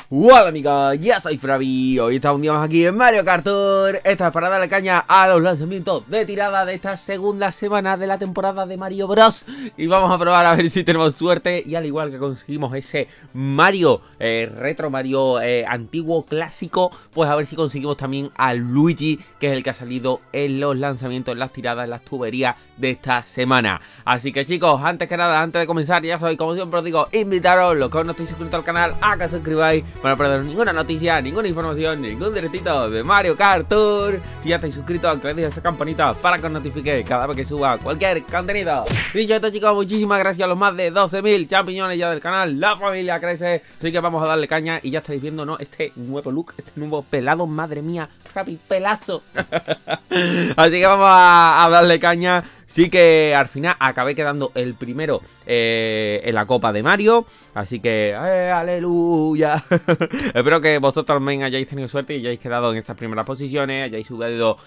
Hola amigos, ya soy Fravi. Hoy estamos un día más aquí en Mario Kart Tour. Esta es para darle caña a los lanzamientos de tirada de esta segunda semana de la temporada de Mario Bros. Y vamos a probar a ver si tenemos suerte. Y al igual que conseguimos ese Mario retro, Mario antiguo, clásico, pues a ver si conseguimos también al Luigi, que es el que ha salido en los lanzamientos, en las tiradas, en las tuberías de esta semana. Así que chicos, antes que nada, antes de comenzar, ya sabéis, como siempre os digo, invitaros, los que aún no estáis suscritos al canal, a que os suscribáis para no perderos ninguna noticia, ninguna información, ningún directito de Mario Kart Tour. Si ya estáis suscritos, que le deis esa campanita para que os notifique cada vez que suba cualquier contenido. Dicho esto chicos, muchísimas gracias a los más de 12.000 champiñones ya del canal. La familia crece, así que vamos a darle caña. Y ya estáis viendo, ¿no? Este nuevo look, este nuevo pelado, madre mía, Fravi, pelazo. Así que vamos a darle caña. Sí que al final acabé quedando el primero en la Copa de Mario. Así que, aleluya. Espero que vosotros también hayáis tenido suerte y hayáis quedado en estas primeras posiciones, hayáis subido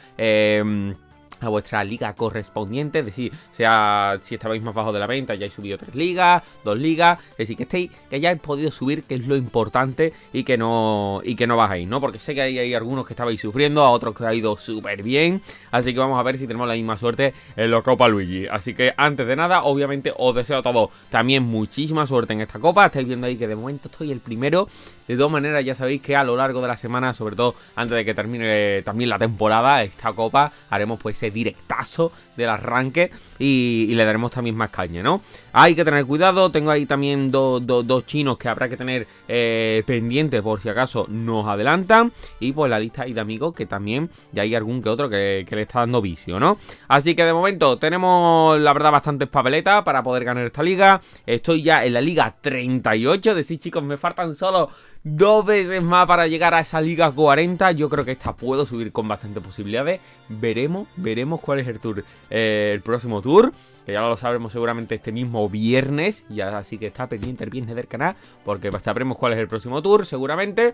a vuestra liga correspondiente, es decir, si estabais más bajo de la venta, ya habéis subido 3 ligas, 2 ligas, es decir, que ya habéis podido subir, que es lo importante, y que no bajéis, ¿no? Porque sé que hay algunos que estabais sufriendo, a otros que ha ido súper bien, así que vamos a ver si tenemos la misma suerte en la Copa Luigi. Así que antes de nada, obviamente os deseo a todos también muchísima suerte en esta copa. Estáis viendo ahí que de momento estoy el primero. De todas maneras, ya sabéis que a lo largo de la semana, sobre todo antes de que termine también la temporada, esta copa, haremos pues ese directazo del arranque y le daremos también más caña, ¿no? Hay que tener cuidado, tengo ahí también dos chinos que habrá que tener pendientes por si acaso nos adelantan. Y pues la lista ahí de amigos que también ya hay algún que otro que le está dando vicio, ¿no? Así que de momento tenemos, la verdad, bastantes papeletas para poder ganar esta liga. Estoy ya en la liga 38, decir chicos, me faltan solo 2 veces más para llegar a esa liga 40. Yo creo que esta puedo subir con bastantes posibilidades. Veremos cuál es el tour, el próximo tour, que ya lo sabremos seguramente este mismo viernes. Ya, así que está pendiente el viernes del canal, porque sabremos cuál es el próximo tour seguramente.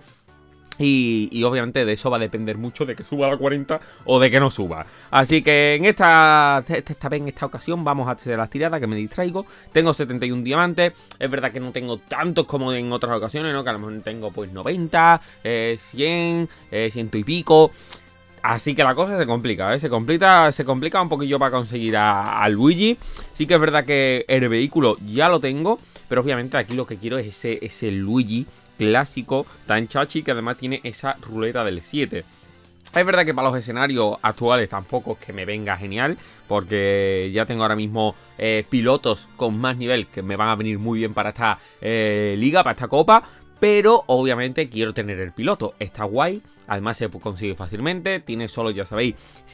Y obviamente de eso va a depender mucho de que suba a la 40 o de que no suba. Así que en esta ocasión vamos a hacer las tiradas, que me distraigo. Tengo 71 diamantes. Es verdad que no tengo tantos como en otras ocasiones, ¿no? Que a lo mejor tengo pues 90, 100, 100 y pico. Así que la cosa se complica, ¿eh? Se complica un poquillo para conseguir a Luigi. Sí que es verdad que el vehículo ya lo tengo, pero obviamente aquí lo que quiero es ese Luigi clásico tan chachi, que además tiene esa ruleta del 7. Es verdad que para los escenarios actuales tampoco es que me venga genial, porque ya tengo ahora mismo pilotos con más nivel que me van a venir muy bien para esta liga, para esta copa. Pero obviamente quiero tener el piloto, está guay. Además se consigue fácilmente, tiene solo, ya sabéis,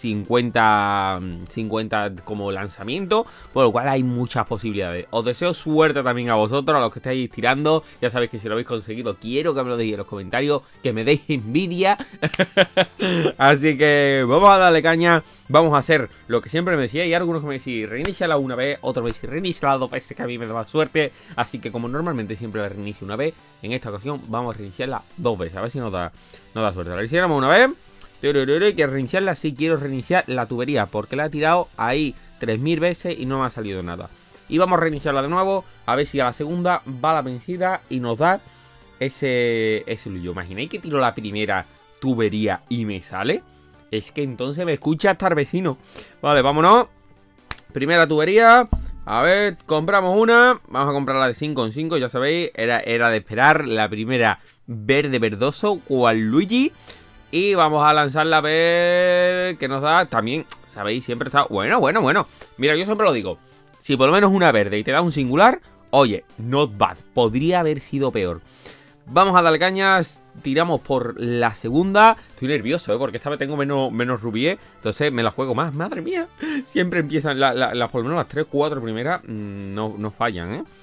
50 como lanzamiento, por lo cual hay muchas posibilidades. Os deseo suerte también a vosotros, a los que estáis tirando. Ya sabéis que si lo habéis conseguido, quiero que me lo deis en los comentarios, que me deis envidia. Así que vamos a darle caña. Vamos a hacer lo que siempre me decía. Y algunos que me decían, reiníciala una vez, otros me decían, reiníciala 2 veces, que a mí me da más suerte. Así que como normalmente siempre la reinicio una vez, en esta ocasión vamos a reiniciarla 2 veces, a ver si nos da suerte. La reiniciamos una vez. Que reiniciarla, sí quiero reiniciar la tubería, porque la he tirado ahí 3000 veces y no me ha salido nada. Y vamos a reiniciarla de nuevo, a ver si a la segunda va la vencida y nos da ese Luigi. ¿Imagináis que tiro la primera tubería y me sale? Es que entonces me escucha hasta el vecino. Vale, vámonos. Primera tubería. A ver, compramos una. Vamos a comprar la de 5 en 5, ya sabéis. Era de esperar la primera verde verdoso, cual Luigi. Y vamos a lanzarla a ver qué nos da. También, sabéis, siempre está... Bueno. Mira, yo siempre lo digo. Si por lo menos una verde y te da un singular, oye, not bad. Podría haber sido peor. Vamos a darle cañas, tiramos por la segunda. Estoy nervioso, porque esta vez tengo menos rubíes, entonces me la juego más. Madre mía, siempre empiezan por lo menos las 3, 4 primeras no fallan, ¿eh?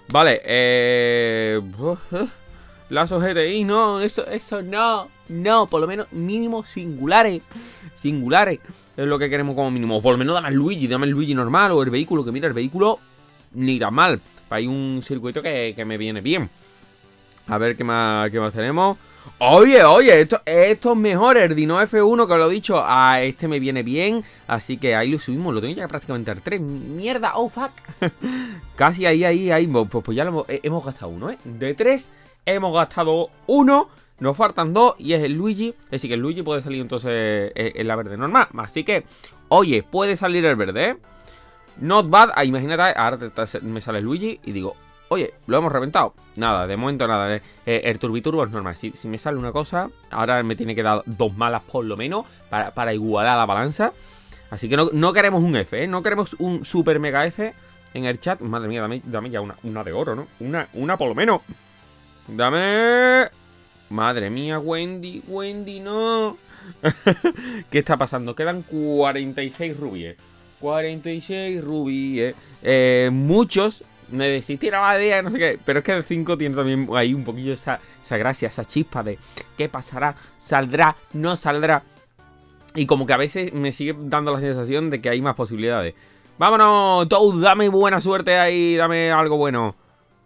Vale, lazos GTI, no, eso no, por lo menos mínimo singulares. Singulares es lo que queremos como mínimo. Por lo menos dame el Luigi normal, o el vehículo, que mira, el vehículo ni tan mal. Hay un circuito que me viene bien. A ver qué más tenemos. Oye, esto es mejor. El Dino F1, que os lo he dicho, a este me viene bien. Así que ahí lo subimos, lo tengo ya prácticamente al 3. Mierda, oh fuck. Casi ahí. Pues ya hemos gastado uno, ¿eh? De 3 Hemos gastado uno. Nos faltan dos y es el Luigi. Es decir, que el Luigi puede salir entonces en la verde normal. Así que, oye, puede salir el verde, ¿eh? Not bad. Ah, imagínate, ahora me sale el Luigi y digo, oye, lo hemos reventado. Nada, de momento nada. El Turbiturbo es normal. Si me sale una cosa, ahora me tiene que dar dos malas por lo menos para igualar la balanza. Así que no queremos un F, ¿eh? No queremos un super mega F en el chat. Madre mía, dame ya una de oro, ¿no? Una por lo menos. Dame... Madre mía, Wendy, no. ¿Qué está pasando? Quedan 46 rubíes. 46 rubíes. Muchos me decís, tira la idea, no sé qué. Pero es que el 5 tiene también ahí un poquillo esa gracia, esa chispa de ¿qué pasará? ¿Saldrá? ¿No saldrá? Y como que a veces me sigue dando la sensación de que hay más posibilidades. ¡Vámonos! Toad, dame buena suerte ahí, dame algo bueno.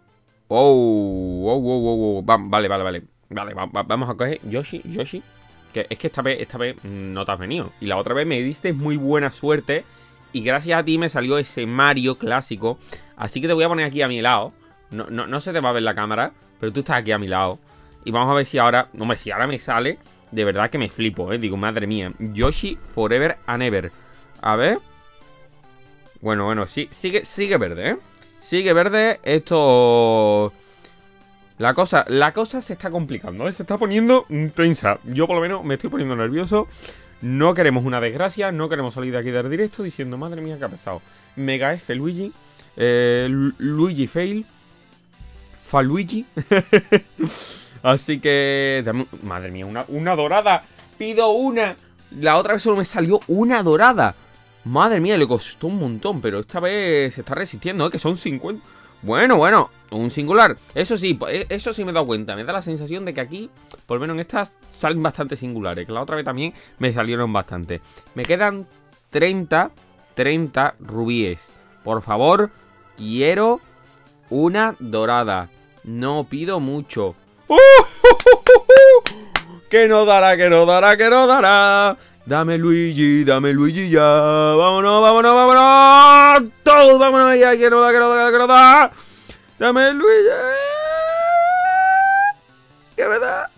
Vale. Vale, vamos a coger Yoshi. Que es que esta vez no te has venido. Y la otra vez me diste muy buena suerte. Y gracias a ti me salió ese Mario clásico. Así que te voy a poner aquí a mi lado. No se te va a ver la cámara, pero tú estás aquí a mi lado. Y vamos a ver si ahora... Hombre, si ahora me sale... De verdad que me flipo, Digo, madre mía. Yoshi Forever and Ever. A ver. Bueno, sí, sigue verde, Sigue verde. Esto... La cosa se está complicando, Se está poniendo tensa. Yo por lo menos me estoy poniendo nervioso. No queremos una desgracia. No queremos salir de aquí del directo diciendo, madre mía, qué ha pasado. Mega F Luigi. Luigi fail. Faluigi. Así que... Madre mía, una dorada. Pido una. La otra vez solo me salió una dorada. Madre mía, le costó un montón. Pero esta vez se está resistiendo, Que son 50. Bueno, un singular. Eso sí me he dado cuenta. Me da la sensación de que aquí, por lo menos en estas, salen bastante singulares. Que la otra vez también me salieron bastante. Me quedan 30 rubíes. Por favor, quiero una dorada. No pido mucho. Que no dará. Dame Luigi ya. Vámonos. Todos, vámonos ya. Que no da. Dame Luigi. ¿Qué me da?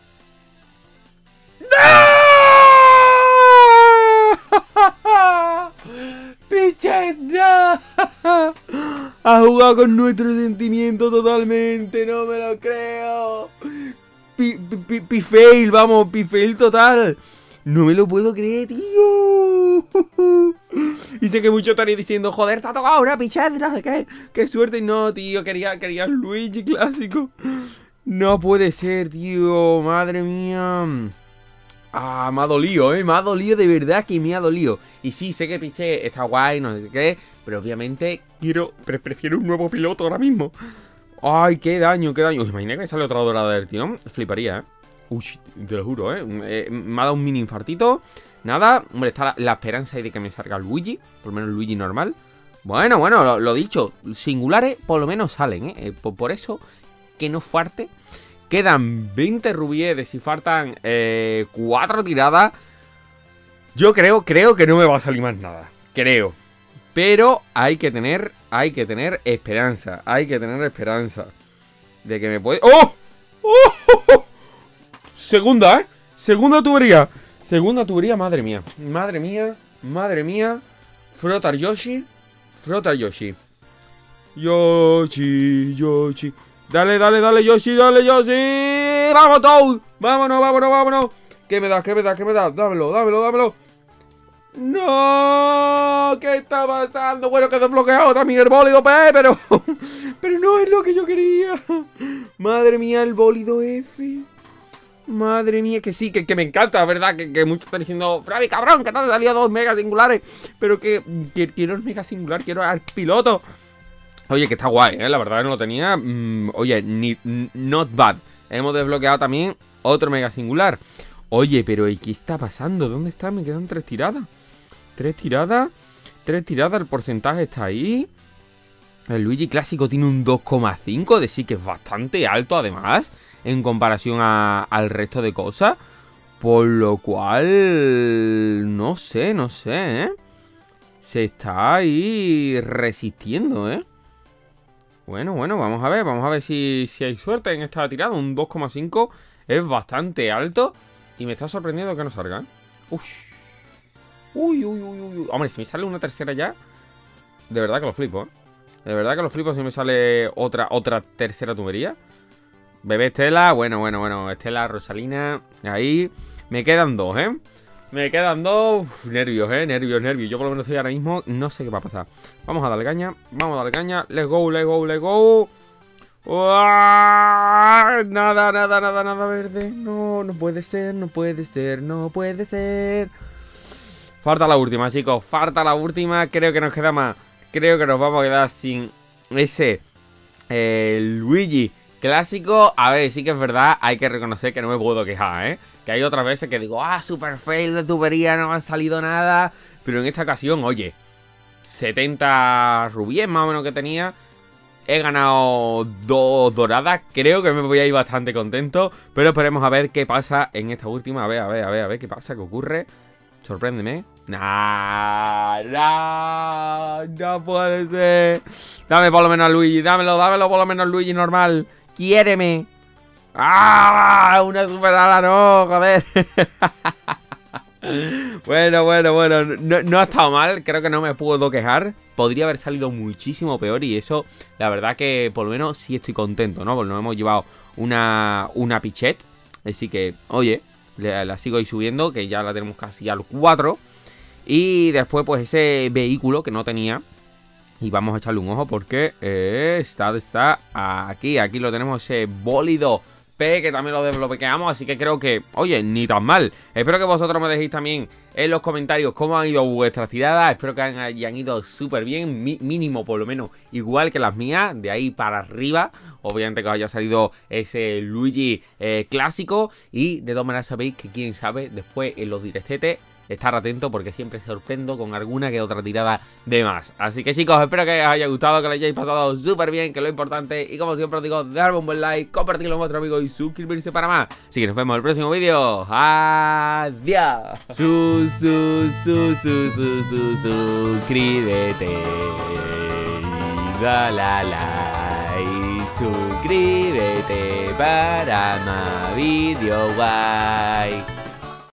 ¡No! ¡Pichenda! Ha jugado con nuestro sentimiento totalmente. No me lo creo. Pifail, vamos, pifail total. No me lo puedo creer, tío. Y sé que muchos estaréis diciendo, joder, te ha tocado una pichadra, no sé qué. Qué suerte. No, tío, quería Luigi clásico. No puede ser, tío. Madre mía. Ah, me ha dolido, Me ha dolido, de verdad que me ha dolido. Y sí, sé que piché está guay, no sé qué. Pero obviamente prefiero un nuevo piloto ahora mismo. Ay, qué daño. Uy, imagina que me sale otra dorada del tirón. Fliparía, Uy, te lo juro, me ha dado un mini infartito. Nada, hombre, está la esperanza ahí de que me salga Luigi. Por lo menos Luigi normal. Bueno, lo dicho. Singulares por lo menos salen, Por eso, que no falte. Quedan 20 rubíes de si faltan 4 tiradas. Yo creo que no me va a salir más nada. Creo. Pero hay que tener esperanza. Hay que tener esperanza de que me puede... ¡Oh! ¡Oh! Segunda, Segunda tubería, madre mía. Madre mía. Frotar Yoshi. Yoshi. Dale, Yoshi. ¡Vamos, Toad! ¡Vámonos! ¿Qué me da? Dámelo. ¡No! ¿Qué está pasando? Bueno, que he desbloqueado también el bólido P, pero no es lo que yo quería. Madre mía, el bólido F. Madre mía, que sí, que me encanta, ¿verdad? Que muchos están diciendo, Fravi, cabrón, que te han salido 2 mega singulares. Pero que quiero el mega singular, quiero al piloto. Oye, que está guay, la verdad no lo tenía. Oye, not bad. Hemos desbloqueado también otro mega singular. Oye, pero ¿y qué está pasando? ¿Dónde está? Me quedan 3 tiradas. 3 tiradas, el porcentaje está ahí. El Luigi clásico tiene un 2,5, de sí que es bastante alto además, en comparación al resto de cosas. Por lo cual, no sé, Se está ahí resistiendo, Bueno, vamos a ver si hay suerte en esta tirada. Un 2,5 es bastante alto y me está sorprendiendo que no salga, ¿eh? Uy. Hombre, si me sale una tercera ya, de verdad que lo flipo, ¿eh? De verdad que lo flipo si me sale otra tercera tubería. Bebé Estela, bueno, Estela, Rosalina, ahí. Me quedan dos, ¿eh? Me quedan dos. Uf, nervios. Yo por lo menos estoy ahora mismo, no sé qué va a pasar. Vamos a darle caña, Let's go. ¡Uah! Nada verde. No puede ser. Falta la última, chicos. Creo que nos queda más. Creo que nos vamos a quedar sin ese Luigi clásico. A ver, sí que es verdad. Hay que reconocer que no me puedo quejar, ¿eh? Que hay otras veces que digo, super fail de tubería, no me ha salido nada. Pero en esta ocasión, oye, 70 rubíes más o menos que tenía. He ganado 2 doradas. Creo que me voy a ir bastante contento. Pero esperemos a ver qué pasa en esta última. A ver qué pasa, qué ocurre. Sorpréndeme. No puede ser. Dame por lo menos a Luigi. Dámelo por lo menos a Luigi normal. Quiéreme. Una super ala, no, joder. Bueno. No ha estado mal. Creo que no me puedo quejar. Podría haber salido muchísimo peor. Y eso, la verdad que por lo menos sí estoy contento, ¿no? Porque nos hemos llevado una Pichet. Así que, oye, la sigo ahí subiendo, que ya la tenemos casi al 4. Y después pues ese vehículo que no tenía. Y vamos a echarle un ojo porque está aquí. Aquí lo tenemos, ese bólido P, que también lo desbloqueamos. Así que creo que, oye, ni tan mal. Espero que vosotros me dejéis también en los comentarios cómo han ido vuestras tiradas. Espero que hayan ido súper bien, mínimo por lo menos igual que las mías, de ahí para arriba. Obviamente que os haya salido ese Luigi clásico. Y de todas maneras sabéis que quién sabe, después en los directetes estar atento porque siempre sorprendo con alguna que otra tirada de más. Así que chicos, espero que os haya gustado, que lo hayáis pasado súper bien, que es lo importante. Y como siempre os digo, darme un buen like, compartirlo con vuestros amigos y suscribirse para más. Así que nos vemos en el próximo vídeo. Adiós. Suscríbete. Dale like. Suscríbete para más vídeos guay.